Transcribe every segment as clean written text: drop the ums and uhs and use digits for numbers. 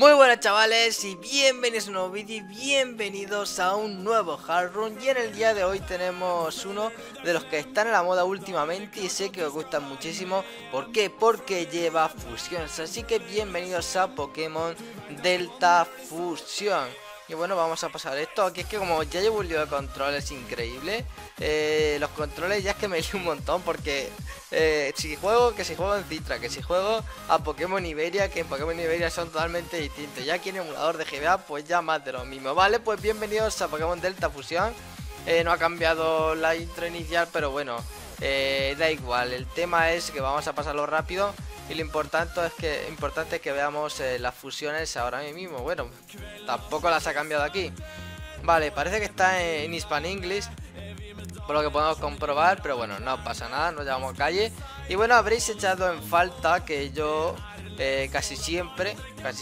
Muy buenas chavales y bienvenidos a un nuevo vídeo y bienvenidos a un nuevo Hard Run. Y en el día de hoy tenemos uno de los que están en la moda últimamente y sé que os gustan muchísimo. ¿Por qué? Porque lleva fusiones, así que bienvenidos a Pokémon Delta Fusión. Y bueno, vamos a pasar esto, aquí es que como ya llevo un lío de controles increíble, los controles ya es que me lío un montón porque si juego en Citra, que si juego a Pokémon Iberia, que en Pokémon Iberia son totalmente distintos. Ya aquí en emulador de GBA pues ya más de lo mismo. Vale, pues bienvenidos a Pokémon Delta Fusión. No ha cambiado la intro inicial, pero bueno, da igual. El tema es que vamos a pasarlo rápido. Y lo importante es que veamos las fusiones ahora mismo. Bueno, tampoco las ha cambiado aquí. Vale, parece que está en Hispan English, por lo que podemos comprobar, pero bueno, no pasa nada, nos llevamos calle. Y bueno, habréis echado en falta que yo casi siempre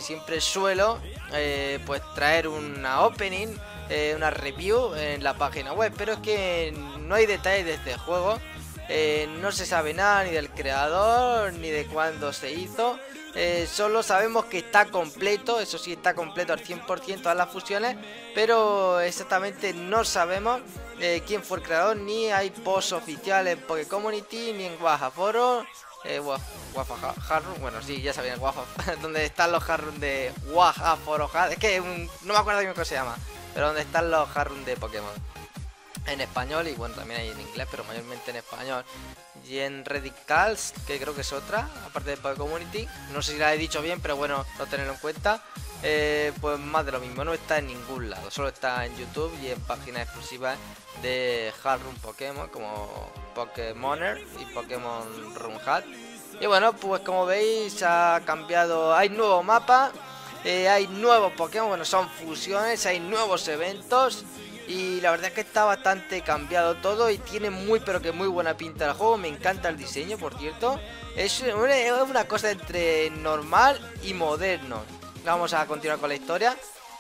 suelo pues traer una opening, una review en la página web. Pero es que no hay detalles de este juego. No se sabe nada ni del creador ni de cuándo se hizo. Solo sabemos que está completo, eso sí, está completo al 100% todas las fusiones, pero exactamente no sabemos quién fue el creador, ni hay posts oficiales en Pokécommunity ni en Waha Foro. Waha Hardrun, bueno, sí, ya sabían, Waha, donde están los Hardrun de Waha Foro, es que no me acuerdo bien cómo se llama, pero donde están los Hardrun de Pokémon en español, y bueno, también hay en inglés, pero mayormente en español. Y en Radicals, que creo que es otra, aparte de Pokémon, no sé si la he dicho bien, pero bueno, no tenerlo en cuenta. Pues más de lo mismo, no está en ningún lado, solo está en YouTube y en páginas exclusivas de Hard Run Pokémon, como Pokémoner y Pokémon Run Hat. Y bueno, pues como veis ha cambiado, hay nuevo mapa, hay nuevos Pokémon, bueno, son fusiones, hay nuevos eventos. Y la verdad es que está bastante cambiado todo y tiene muy pero que muy buena pinta el juego. Me encanta el diseño, por cierto. Es una cosa entre normal y moderno. Vamos a continuar con la historia.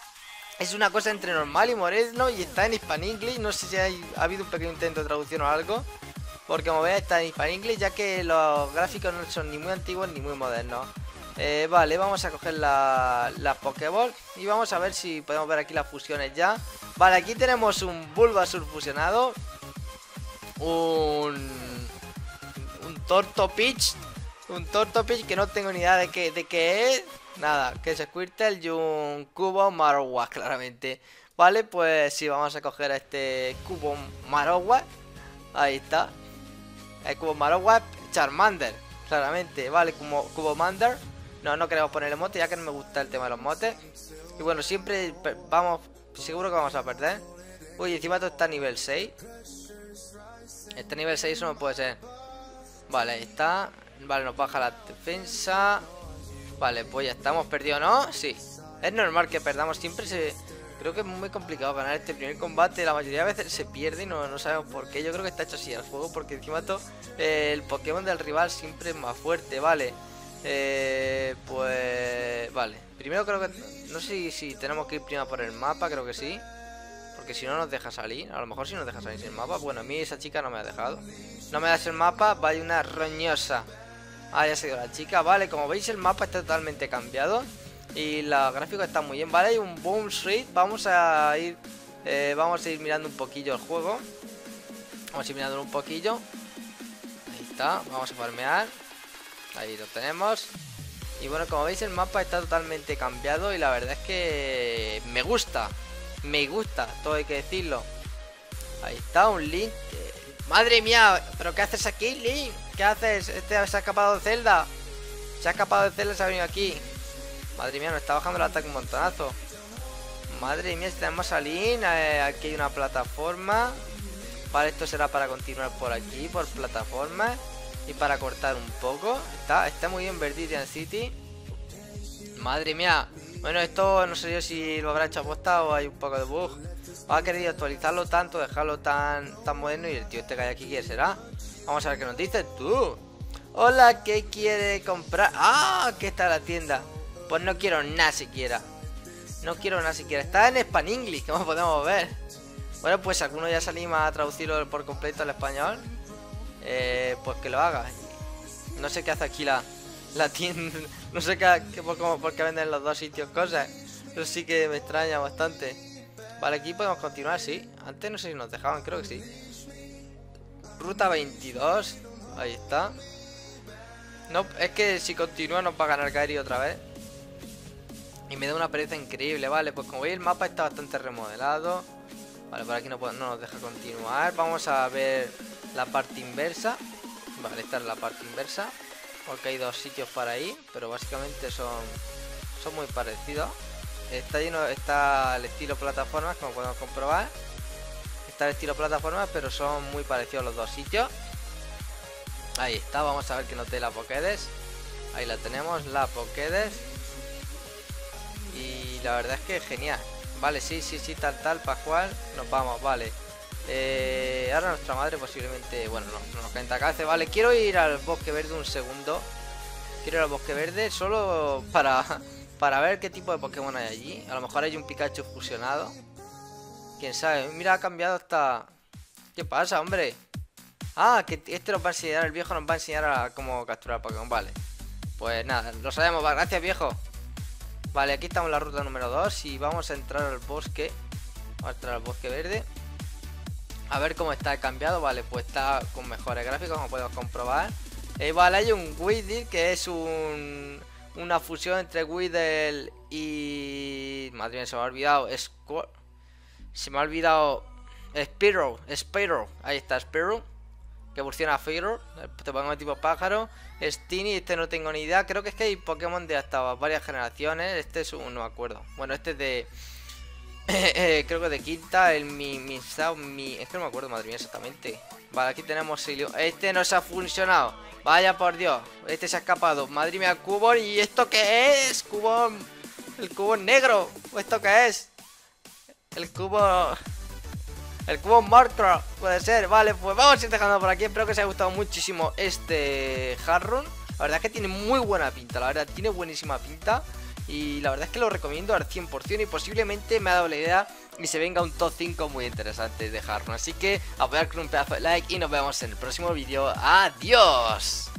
Es una cosa entre normal y moderno y está en Hispan English. No sé si ha habido un pequeño intento de traducción o algo, porque como veis está en Hispan English, ya que los gráficos no son ni muy antiguos ni muy modernos. Vale, vamos a coger la Pokéball y vamos a ver si podemos ver aquí las fusiones ya. Vale, aquí tenemos un Bulbasaur fusionado, un Tortopitch, que no tengo ni idea de qué es. Nada, que es Squirtle y un Cubo Marowak, claramente. Vale, pues sí, vamos a coger a este Cubo Marowak. Ahí está. El Cubo Marowak, Charmander, claramente. Vale, como Cubo Mander. No queremos poner emote, ya que no me gusta el tema de los motes. Y bueno, siempre vamos, seguro que vamos a perder. Uy, encima todo está a nivel 6. Este nivel 6 eso no puede ser. Vale, ahí está. Vale, nos baja la defensa. Vale, pues ya estamos perdidos, ¿no? Sí. Es normal que perdamos, siempre creo que es muy complicado ganar este primer combate. La mayoría de veces se pierde y no sabemos por qué. Yo creo que está hecho así el juego, porque encima todo el Pokémon del rival siempre es más fuerte, vale. Pues vale, primero creo que no sé si tenemos que ir primero por el mapa, creo que sí, porque si no nos deja salir. A lo mejor si nos deja salir sin mapa. Bueno, a mí esa chica no me ha dejado. No me das el mapa, vaya una roñosa. Ah, ya se dio la chica. Vale, como veis el mapa está totalmente cambiado y los gráficos están muy bien. Vale, hay un Boom Street. Vamos a ir mirando un poquillo el juego. Vamos a ir mirando un poquillo. Ahí está, vamos a farmear. Ahí lo tenemos. Y bueno, como veis el mapa está totalmente cambiado y la verdad es que me gusta, todo hay que decirlo. Ahí está, un Link. Madre mía, ¿pero qué haces aquí, Link? ¿Qué haces? Este se ha escapado de Zelda. Se ha escapado de Zelda y se ha venido aquí. Madre mía, nos está bajando el ataque un montonazo. Madre mía, si tenemos a Link, aquí hay una plataforma. Vale, esto será para continuar por aquí, por plataformas. Y para cortar un poco. Está muy bien Viridian City. Madre mía. Bueno, esto no sé yo si lo habrá hecho aposta o hay un poco de bug. Ha querido actualizarlo tanto, dejarlo tan moderno. Y el tío este que hay aquí, ¿quién será? Vamos a ver qué nos dices tú. Hola, ¿qué quiere comprar? Ah, que está la tienda. Pues no quiero nada siquiera. Está en Hispan English, como podemos ver. Bueno, pues alguno ya salimos a traducirlo por completo al español. Pues que lo haga. No sé qué hace aquí la tienda. No sé por qué venden en los dos sitios cosas. Pero sí que me extraña bastante. Vale, aquí podemos continuar, sí. Antes no sé si nos dejaban, creo que sí. Ruta 22. Ahí está. No, es que si continúa nos va a ganar Gary otra vez. Y me da una pereza increíble, vale. Pues como veis el mapa está bastante remodelado. Vale, por aquí no nos deja continuar. Vamos a ver la parte inversa. Vale, esta es la parte inversa. Porque hay dos sitios para ir, pero básicamente son muy parecidos. Está lleno, está el estilo plataformas, como podemos comprobar. Está el estilo plataformas, pero son muy parecidos los dos sitios. Ahí está, vamos a ver que nos dé la Pokédex. Ahí la tenemos, la Pokédex. Y la verdad es que genial. Vale, sí, tal, Pascual. Nos vamos, vale. Ahora nuestra madre posiblemente, bueno, no nos calienta cabeza. Vale, quiero ir al bosque verde un segundo. Quiero ir al bosque verde solo para ver qué tipo de Pokémon hay allí. A lo mejor hay un Pikachu fusionado. Quién sabe, mira, ha cambiado hasta... ¿Qué pasa, hombre? Ah, que este nos va a enseñar, el viejo nos va a enseñar a cómo capturar Pokémon, vale. Pues nada, lo sabemos, gracias viejo. Vale, aquí estamos en la ruta número 2 y vamos a entrar al bosque. Vamos a entrar al bosque verde. A ver cómo está cambiado, vale, pues está con mejores gráficos, como podemos comprobar. Vale, hay un Weedle que es una fusión entre Weedle y... Madre mía, se me ha olvidado. Se me ha olvidado... Spearow. Ahí está, Spearow. Que evoluciona a Fearow. Te pongo tipo pájaro. Steenee, este no tengo ni idea. Creo que es que hay Pokémon de hasta varias generaciones. Este es un... no me acuerdo. Bueno, este es de... creo que de quinta. Es que no me acuerdo, madre mía, exactamente. Vale, aquí tenemos Silio. Este no se ha funcionado. Vaya por Dios. Este se ha escapado. Madre mía, Cubone. ¿Y esto qué es? Cubone. El Cubone negro. ¿O esto qué es? El cubo... El cubo Markra, puede ser. Vale, pues vamos a ir dejando por aquí. Espero que os haya gustado muchísimo este Hard. La verdad es que tiene muy buena pinta. La verdad, tiene buenísima pinta. Y la verdad es que lo recomiendo al 100%. Y posiblemente me ha dado la idea y se venga un top 5 muy interesante de Hard. Así que apoyar con un pedazo de like. Y nos vemos en el próximo vídeo. ¡Adiós!